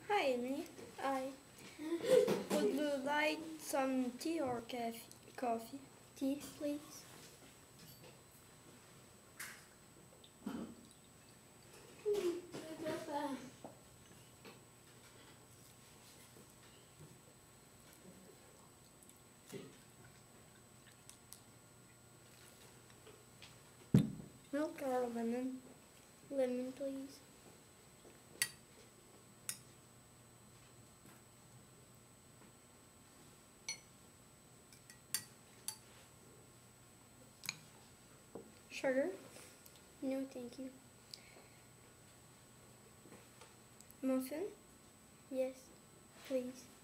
Hi, Emily. I Would you like some tea or coffee? tea, please. Milk or lemon? Lemon, please. Sugar? No, thank you. Muffin? Yes, please.